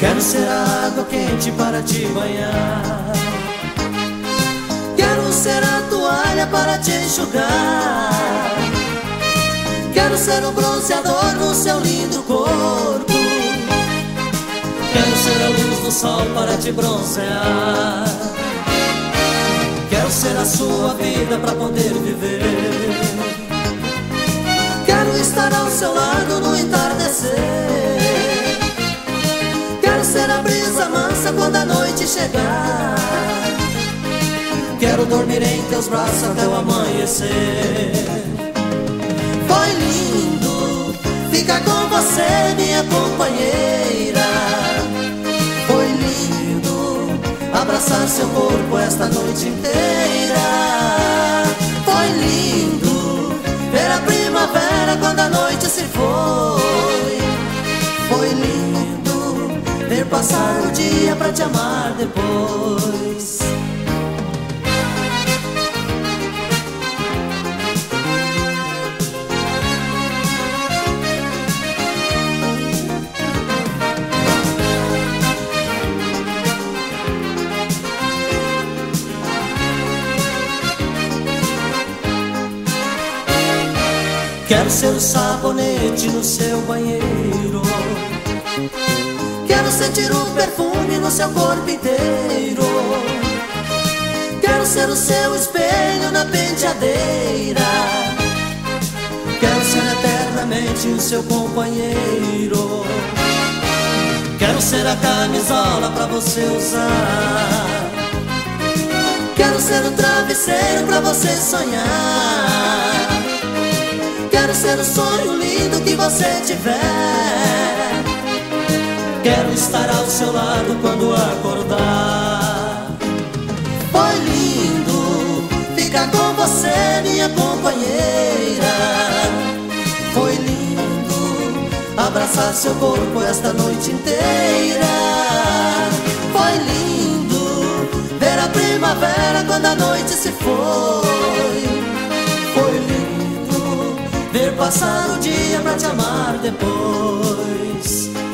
Quero ser a água quente para te banhar. Quero ser a toalha para te enxugar. Quero ser o bronzeador no seu lindo corpo. Quero ser a luz do sol para te bronzear. Quero ser a sua vida para poder viver. Quero estar ao seu lado no entardecer. Quero ser a brisa mansa quando a noite chegar. Quero dormir em teus braços até o amanhecer. Foi lindo ficar com você, minha companheira. Foi lindo abraçar seu corpo esta noite inteira. Foi lindo ver a primavera quando a noite se foi. Foi lindo ver passar o dia pra te amar depois. Quero ser o sabonete no seu banheiro. Quero sentir o perfume no seu corpo inteiro. Quero ser o seu espelho na penteadeira. Quero ser eternamente o seu companheiro. Quero ser a camisola pra você usar. Quero ser o travesseiro pra você sonhar. Quero ser o sonho lindo que você tiver. Quero estar ao seu lado quando acordar. Foi lindo ficar com você, minha companheira. Foi lindo abraçar seu corpo esta noite inteira. Foi lindo ver a primavera quando a noite se foi. Foi lindo ver passar o dia pra te amar depois.